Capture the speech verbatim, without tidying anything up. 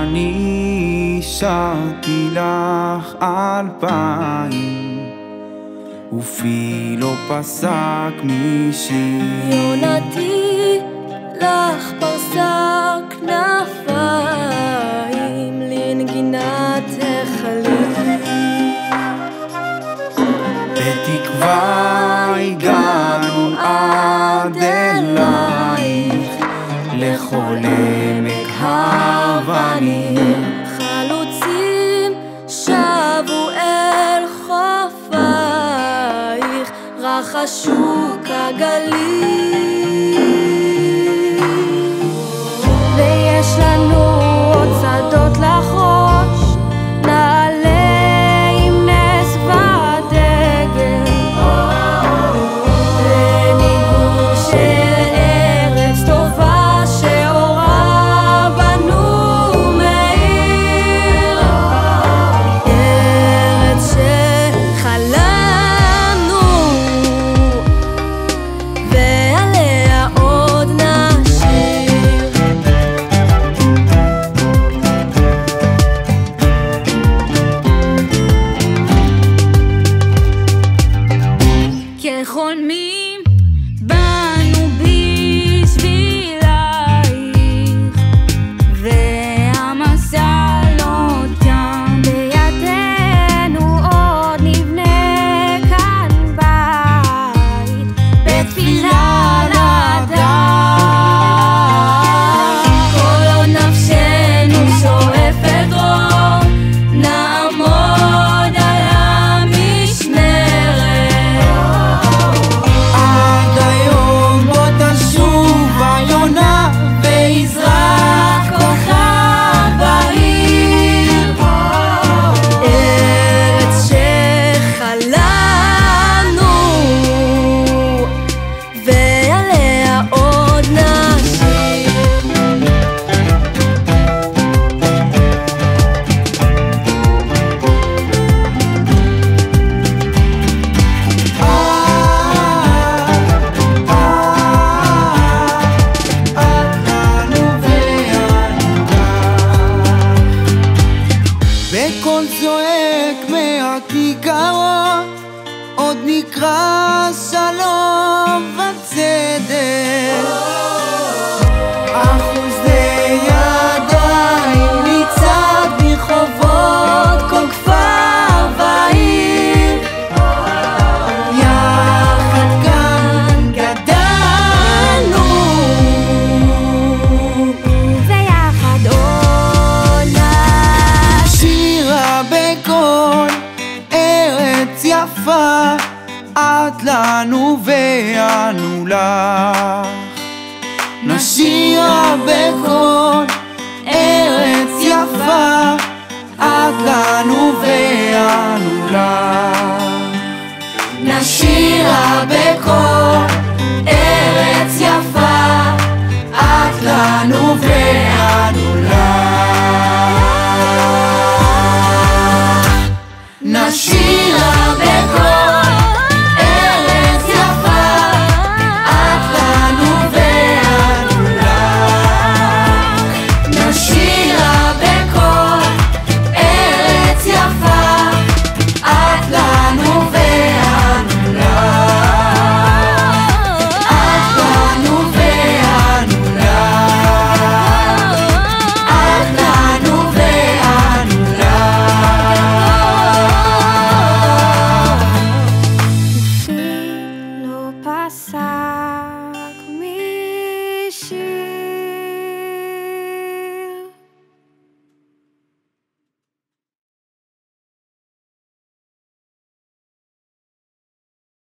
אני שרתי לך אלפיים ופי לא פסק משיר. יונתי לך פרסה כנפיים לנגינת החליל. בתקווה הגענו עד אלייך לכל עמק האבנים. חלוצים שבו אל חופייך, רחשו כגליל. ויש לנו עוד שדות לחרוש, נעלה עם נס ודגל, בניגון של ארץ טובה שאורה בנו מאיר. ארץ שחלמנו ועליה עוד נשיר. כחולמים באנו בשבילייך, והמסע לא תם בידינו, עוד נבנה כאן בית בתפילה לדעת. כל עוד נפשנו שואפת דרום, נעמוד על המשמרת. עד היום בוא תשוב היונה ויזרח כוכב בהיר. ארץ שחלמנו ועליה עוד נשיר. בקול צועק מהכיכרות עוד נקרא שלום וצדק. אחוזי ידיים ניצד ברחובות כל כפר ועיר. יחד כאן גדלנו ויחד עוד שירה בקול ארץ יפה, את לנו ואנו לך. נשירה בקול ארץ יפה, את לנו ואנו לך. נשירה בקול ארץ יפה, את לנו ואנו לך.